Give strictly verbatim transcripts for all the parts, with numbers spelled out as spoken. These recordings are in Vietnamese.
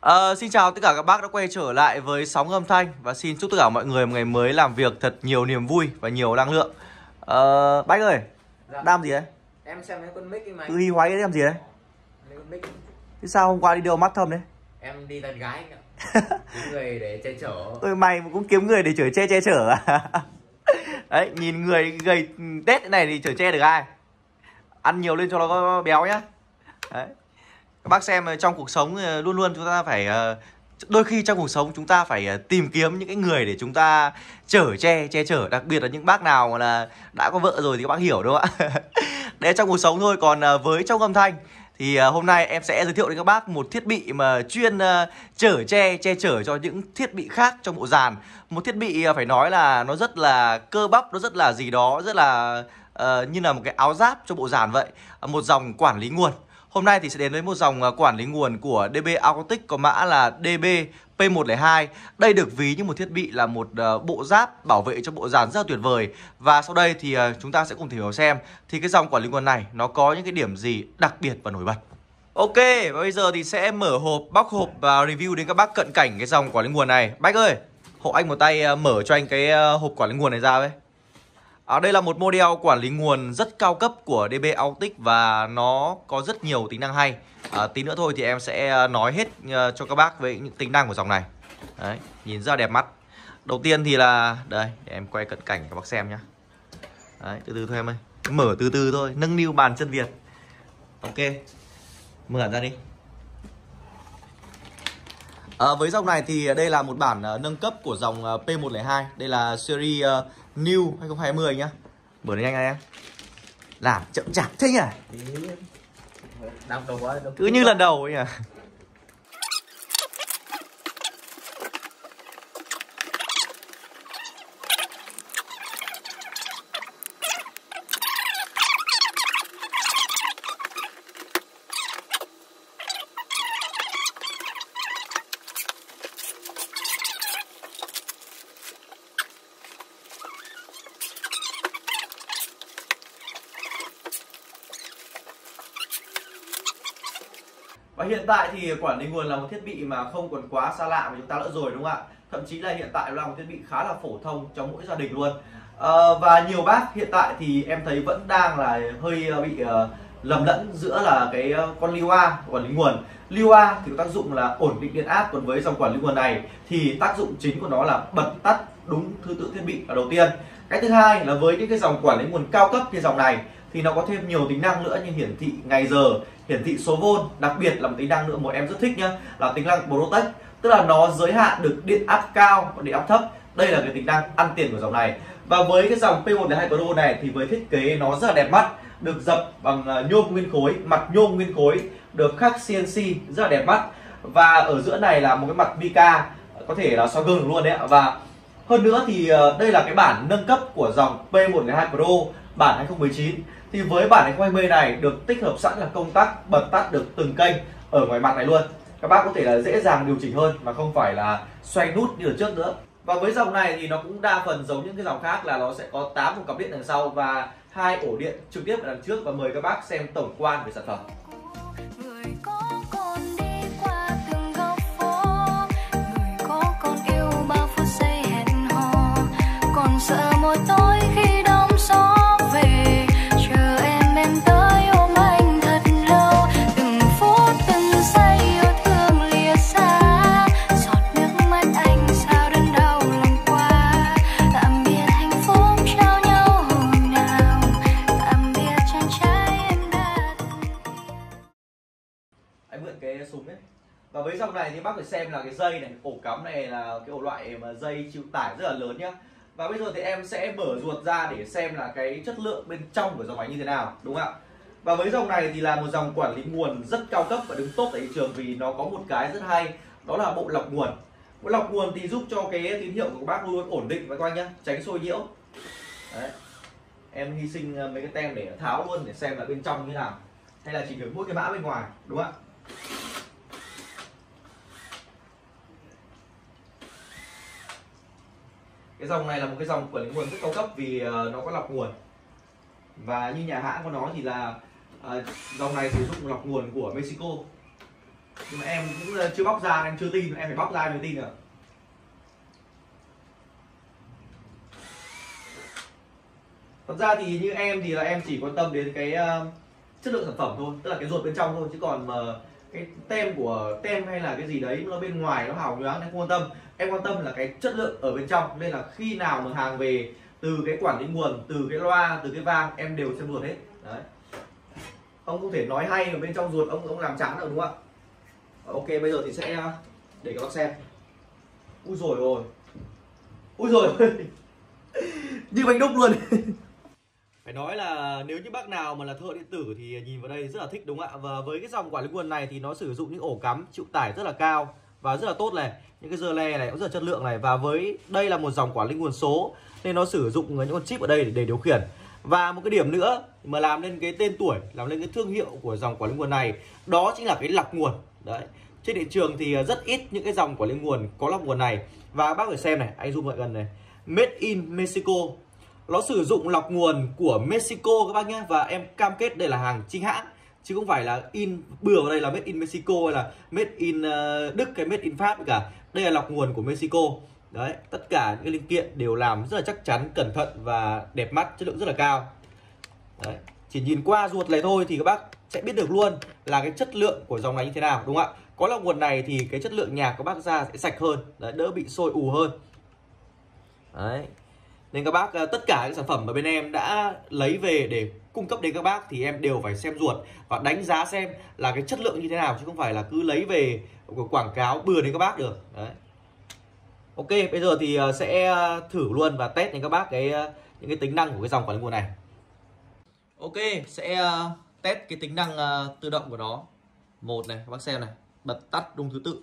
Uh, xin chào tất cả các bác đã quay trở lại với Sóng Âm Thanh. Và xin chúc tất cả mọi người một ngày mới làm việc thật nhiều niềm vui và nhiều năng lượng. uh, Bách ơi, dạ. Đam gì đấy? Em xem mấy con mic ấy mà. Cứ hi hoáy cái làm gì đấy? Mấy con mic. Thế sao hôm qua đi đâu mắt thâm đấy? Em đi tán gái nữa. Người để che chở. Ôi mày cũng kiếm người để chở che che chở à? Đấy, nhìn người gầy Tết thế này thì chở che được ai? Ăn nhiều lên cho nó có béo nhá. Đấy. Các bác xem trong cuộc sống luôn luôn chúng ta phải, đôi khi trong cuộc sống chúng ta phải tìm kiếm những cái người để chúng ta chở che che chở, đặc biệt là những bác nào mà là đã có vợ rồi thì các bác hiểu đúng không ạ? Đấy, trong cuộc sống thôi. Còn với trong âm thanh thì hôm nay em sẽ giới thiệu đến các bác một thiết bị mà chuyên chở che che chở cho những thiết bị khác trong bộ dàn. Một thiết bị phải nói là nó rất là cơ bắp, nó rất là gì đó, rất là uh, như là một cái áo giáp cho bộ dàn vậy. Một dòng quản lý nguồn. Hôm nay thì sẽ đến với một dòng quản lý nguồn của đê bê Acoustic có mã là đê bê P một không hai. Đây được ví như một thiết bị là một bộ giáp bảo vệ cho bộ dàn rất là tuyệt vời. Và sau đây thì chúng ta sẽ cùng tìm hiểu xem thì cái dòng quản lý nguồn này nó có những cái điểm gì đặc biệt và nổi bật. Ok, và bây giờ thì sẽ mở hộp, bóc hộp và review đến các bác cận cảnh cái dòng quản lý nguồn này. Bách ơi, hộ anh một tay mở cho anh cái hộp quản lý nguồn này ra với. À, đây là một model quản lý nguồn rất cao cấp của đê bê Acoustic và nó có rất nhiều tính năng hay. À, tí nữa thôi thì em sẽ nói hết uh, cho các bác về những tính năng của dòng này. Đấy, nhìn rất là đẹp mắt. Đầu tiên thì là đây, để em quay cận cảnh các bác xem nhá. Đấy, từ từ thôi em ơi, mở từ từ thôi, nâng niu bàn chân Việt. Ok, mở hẳn ra đi. À, với dòng này thì đây là một bản uh, nâng cấp của dòng uh, P một không hai. Đây là series uh, New hai không hai không nhá. Mở đi nhanh này em. Làm chậm chạp thế nhỉ? Cứ như lần đầu ấy nhỉ. Và hiện tại thì quản lý nguồn là một thiết bị mà không còn quá xa lạ với chúng ta nữa rồi đúng không ạ? Thậm chí là hiện tại là một thiết bị khá là phổ thông trong mỗi gia đình luôn. À, và nhiều bác hiện tại thì em thấy vẫn đang là hơi bị uh, lầm lẫn giữa là cái uh, con Lua quản lý nguồn. Lua thì có tác dụng là ổn định điện áp, còn với dòng quản lý nguồn này thì tác dụng chính của nó là bật tắt đúng thứ tự thiết bị là đầu tiên. Cái thứ hai là với những cái dòng quản lý nguồn cao cấp như dòng này thì nó có thêm nhiều tính năng nữa như hiển thị ngày giờ, hiển thị số vôn, đặc biệt là một tính năng nữa mà em rất thích nhá, là tính năng Protect, tức là nó giới hạn được điện áp cao và điện áp thấp. Đây là cái tính năng ăn tiền của dòng này. Và với cái dòng P một không hai Pro này thì với thiết kế nó rất là đẹp mắt, được dập bằng nhôm nguyên khối, mặt nhôm nguyên khối, được khắc xê en xê rất là đẹp mắt. Và ở giữa này là một cái mặt mica, có thể là xoa gương được luôn đấy ạ. Và hơn nữa thì đây là cái bản nâng cấp của dòng P một không hai Pro bản hai không một chín. Thì với bản hai không hai không này được tích hợp sẵn là công tắc bật tắt được từng kênh ở ngoài mặt này luôn. Các bác có thể là dễ dàng điều chỉnh hơn mà không phải là xoay nút như ở trước nữa. Và với dòng này thì nó cũng đa phần giống những cái dòng khác là nó sẽ có tám cục cắm điện đằng sau và hai ổ điện trực tiếp ở đằng trước. Và mời các bác xem tổng quan về sản phẩm. Cái súng ấy. Và với dòng này thì bác phải xem là cái dây này, ổ cắm này là cái ổ loại mà dây chịu tải rất là lớn nhá. Và bây giờ thì em sẽ mở ruột ra để xem là cái chất lượng bên trong của dòng máy như thế nào, đúng không ạ? Và với dòng này thì là một dòng quản lý nguồn rất cao cấp và đứng top tại thị trường vì nó có một cái rất hay, đó là bộ lọc nguồn. Bộ lọc nguồn thì giúp cho cái tín hiệu của các bác luôn ổn định với các anh nhá, tránh xôi nhiễu. Đấy. Em hy sinh mấy cái tem để tháo luôn để xem là bên trong như thế nào, hay là chỉ được mỗi cái mã bên ngoài, đúng không ạ? Cái dòng này là một cái dòng quản lý nguồn rất cao cấp vì nó có lọc nguồn. Và như nhà hãng của nó thì là uh, dòng này sử dụng lọc nguồn của Mexico. Nhưng mà em cũng chưa bóc ra, em chưa tin, em phải bóc ra mới tin được. Thật ra thì như em thì là em chỉ quan tâm đến cái uh, chất lượng sản phẩm thôi, tức là cái ruột bên trong thôi, chứ còn mà cái tem của tem hay là cái gì đấy nó bên ngoài nó hào nhoáng em không quan tâm. Em quan tâm là cái chất lượng ở bên trong, nên là khi nào mà hàng về từ cái quản lý nguồn, từ cái loa, từ cái vang em đều xem ruột hết. Đấy. Ông không thể nói hay ở bên trong ruột ông ông làm chán được đúng không ạ? Ok, bây giờ thì sẽ để các bác xem. Ui rồi rồi. Ui rồi. Như bánh đúc luôn. Phải nói là nếu như bác nào mà là thợ điện tử thì nhìn vào đây rất là thích đúng không ạ? Và với cái dòng quản lý nguồn này thì nó sử dụng những ổ cắm chịu tải rất là cao và rất là tốt này, những cái dơ le này cũng rất là chất lượng này. Và với đây là một dòng quản lý nguồn số nên nó sử dụng những con chip ở đây để, để điều khiển. Và một cái điểm nữa mà làm lên cái tên tuổi, làm lên cái thương hiệu của dòng quản lý nguồn này, đó chính là cái lọc nguồn. Đấy. Trên thị trường thì rất ít những cái dòng quản lý nguồn có lọc nguồn này. Và bác phải xem này, anh zoom lại gần này. Made in Mexico. Nó sử dụng lọc nguồn của Mexico các bác nhé. Và em cam kết đây là hàng chính hãng, chứ không phải là in bừa vào đây là made in Mexico hay là made in uh, Đức hay made in Pháp cả. Đây là lọc nguồn của Mexico. Đấy, tất cả những cái linh kiện đều làm rất là chắc chắn, cẩn thận và đẹp mắt, chất lượng rất là cao. Đấy, chỉ nhìn qua ruột này thôi thì các bác sẽ biết được luôn là cái chất lượng của dòng này như thế nào đúng không ạ? Có lọc nguồn này thì cái chất lượng nhạc của bác ra sẽ sạch hơn, đấy, đỡ bị sôi ù hơn. Đấy. Nên các bác tất cả những sản phẩm mà bên em đã lấy về để cung cấp đến các bác thì em đều phải xem ruột và đánh giá xem là cái chất lượng như thế nào, chứ không phải là cứ lấy về quảng cáo bừa đến các bác được. Đấy. Ok, bây giờ thì sẽ thử luôn và test đến các bác cái những cái tính năng của cái dòng quản lý nguồn này. Ok, sẽ test cái tính năng tự động của nó. Một này, các bác xem này, bật tắt đúng thứ tự.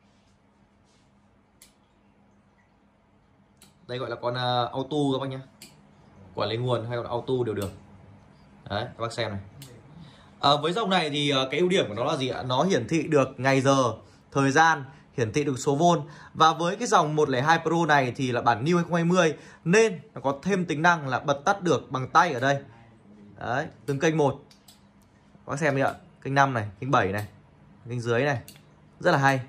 Đây gọi là con uh, auto các bác nhé. Quản lý nguồn hay còn auto đều được. Đấy, các bác xem này. À, với dòng này thì uh, cái ưu điểm của nó là gì ạ? Nó hiển thị được ngày giờ, thời gian, hiển thị được số vôn. Và với cái dòng một không hai Pro này thì là bản New hai không hai không nên nó có thêm tính năng là bật tắt được bằng tay ở đây. Đấy, từng kênh một. Các bác xem đi ạ. Kênh năm này, kênh bảy này, kênh dưới này. Rất là hay.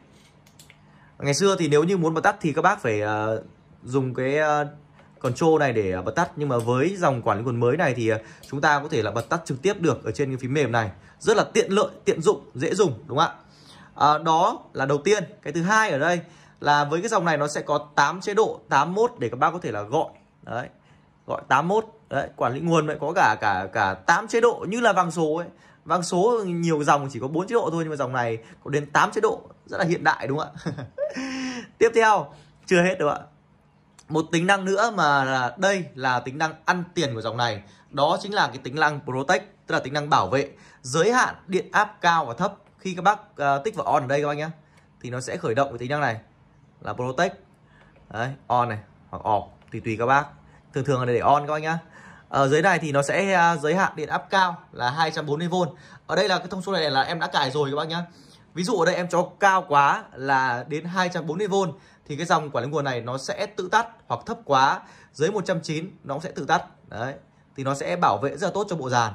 Ngày xưa thì nếu như muốn bật tắt thì các bác phải uh, dùng cái uh, control này để uh, bật tắt. Nhưng mà với dòng quản lý nguồn mới này thì uh, chúng ta có thể là bật tắt trực tiếp được ở trên cái phím mềm này. Rất là tiện lợi, tiện dụng, dễ dùng đúng không ạ? Uh, đó là đầu tiên. Cái thứ hai ở đây là với cái dòng này nó sẽ có tám chế độ, tám mốt để các bác có thể là gọi. Đấy, gọi tám mốt. Đấy, quản lý nguồn lại có cả cả cả tám chế độ như là vang số ấy. Vang số nhiều dòng chỉ có bốn chế độ thôi, nhưng mà dòng này có đến tám chế độ, rất là hiện đại đúng không ạ? Tiếp theo, chưa hết đâu ạ. Một tính năng nữa mà là đây là tính năng ăn tiền của dòng này, đó chính là cái tính năng Protect, tức là tính năng bảo vệ, giới hạn điện áp cao và thấp. Khi các bác uh, tích vào on ở đây các bác nhé, thì nó sẽ khởi động cái tính năng này là Protect. Đấy, on này hoặc off tùy tùy các bác. Thường thường là để on các bác nhá. Ở dưới này thì nó sẽ giới hạn điện áp cao là hai trăm bốn mươi vôn. Ở đây là cái thông số này là em đã cài rồi các bác nhá. Ví dụ ở đây em cho cao quá là đến hai trăm bốn mươi vôn thì cái dòng quản lý nguồn này nó sẽ tự tắt, hoặc thấp quá dưới một trăm chín mươi nó cũng sẽ tự tắt. Đấy, thì nó sẽ bảo vệ rất là tốt cho bộ dàn.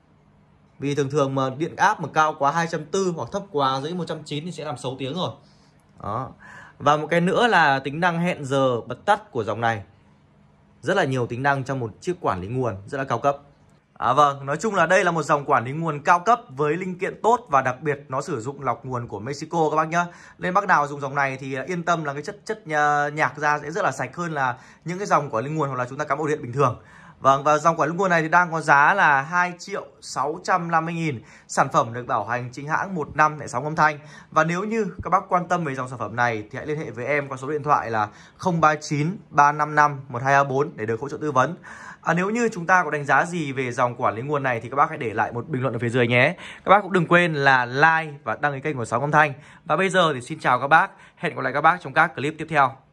Vì thường thường mà điện áp mà cao quá hai trăm bốn mươi hoặc thấp quá dưới một trăm chín mươi thì sẽ làm xấu tiếng rồi. Đó. Và một cái nữa là tính năng hẹn giờ bật tắt của dòng này. Rất là nhiều tính năng trong một chiếc quản lý nguồn rất là cao cấp. À vâng, nói chung là đây là một dòng quản lý nguồn cao cấp với linh kiện tốt và đặc biệt nó sử dụng lọc nguồn của Mexico các bác nhá. Nên bác nào dùng dòng này thì yên tâm là cái chất chất nhạc ra sẽ rất là sạch hơn là những cái dòng quản lý nguồn hoặc là chúng ta cắm ổ điện bình thường. Vâng, và dòng quản lý nguồn này thì đang có giá là hai triệu sáu trăm năm mươi nghìn. Sản phẩm được bảo hành chính hãng một năm tại sóng âm thanh. Và nếu như các bác quan tâm về dòng sản phẩm này thì hãy liên hệ với em qua số điện thoại là không ba chín ba năm năm một hai ba bốn để được hỗ trợ tư vấn. À, nếu như chúng ta có đánh giá gì về dòng quản lý nguồn này thì các bác hãy để lại một bình luận ở phía dưới nhé. Các bác cũng đừng quên là like và đăng ký kênh của Sóng Âm Thanh. Và bây giờ thì xin chào các bác. Hẹn gặp lại các bác trong các clip tiếp theo.